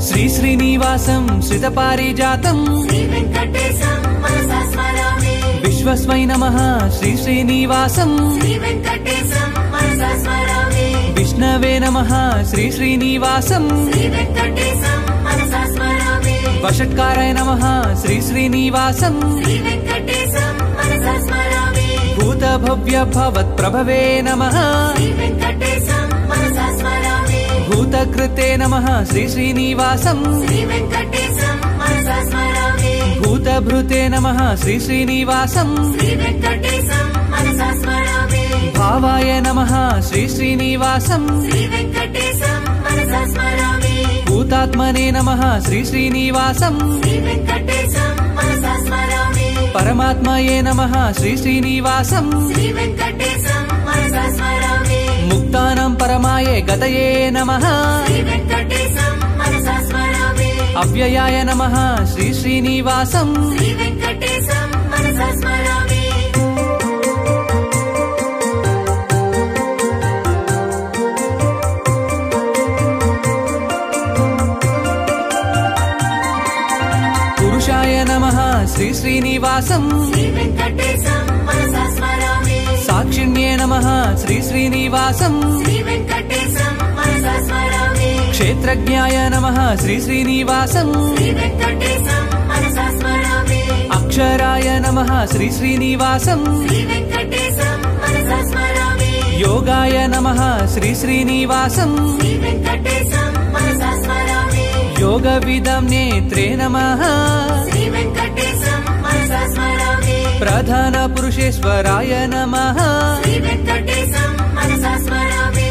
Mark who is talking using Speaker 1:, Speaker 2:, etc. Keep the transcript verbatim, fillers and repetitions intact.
Speaker 1: श्री श्रीनिवासं श्रित पारिजातं
Speaker 2: श्री वेंकटेशं मनसा स्मरामि
Speaker 1: विश्वस्मै नमः श्री श्रीनिवासं
Speaker 2: श्री वेंकटेशं मनसा स्मरामि
Speaker 1: विष्णवे नमः श्री श्रीनिवासं
Speaker 2: श्री वेंकटेशं मनसा स्मरामि
Speaker 1: वषट्काराय नमः श्री श्रीनिवासं
Speaker 2: श्री वेंकटेशं मनसा स्मरामि
Speaker 1: भूतभव्य भवत्प्रभवे नमः
Speaker 2: श्री वेंकटेशं मनसा स्मरामि
Speaker 1: भूतकृते नमः श्री श्रीनिवासं
Speaker 2: श्री वेंकटेशं मनसा स्मरामि
Speaker 1: भूतभृते नमः श्री श्रीनिवासं
Speaker 2: श्री वेंकटेशं मनसा स्मरामि
Speaker 1: भावाय नमः श्री श्रीनिवासं
Speaker 2: श्री वेंकटेशं मनसा स्मरामि
Speaker 1: भूतात्मने नमः श्री श्रीनिवासं
Speaker 2: श्री वेंकटेशं मनसा स्मरामि
Speaker 1: परमात्मये नमः श्री श्रीनिवासं
Speaker 2: श्री वेंकटेशं मनसा स्मरामि
Speaker 1: मुक्तानां परमाये गतये नमः
Speaker 2: श्री वेंकटेशं मनसा स्मरामि
Speaker 1: अव्ययाय नमः श्री श्रीनिवासं
Speaker 2: श्री वेंकटेशं मनसा स्मरामि
Speaker 1: पुरुषाय नमः श्री श्रीनिवासं
Speaker 2: श्री वेंकटेशं मनसा स्मरामि
Speaker 1: साक्षिण्ये नमः श्री श्रीनिवासं
Speaker 2: श्री वेंकटेशं मनसा स्मरामि
Speaker 1: क्षेत्रज्ञाय नमः श्री श्रीनिवासं
Speaker 2: श्री वेंकटेशं मनसा स्मरामि
Speaker 1: अक्षराय नमः श्री श्रीनिवासं
Speaker 2: श्री वेंकटेशं मनसा स्मरामि
Speaker 1: योगाय नमः श्री श्रीनिवासं
Speaker 2: श्री वेंकटेशं मनसा स्मरामि
Speaker 1: योगविदं नेत्रे नमः
Speaker 2: श्री वेंकटेशं मनसा स्मरामि
Speaker 1: प्रधानपुरुषेश्वराय नमः
Speaker 2: श्री वेंकटेशं मनसा स्मरामि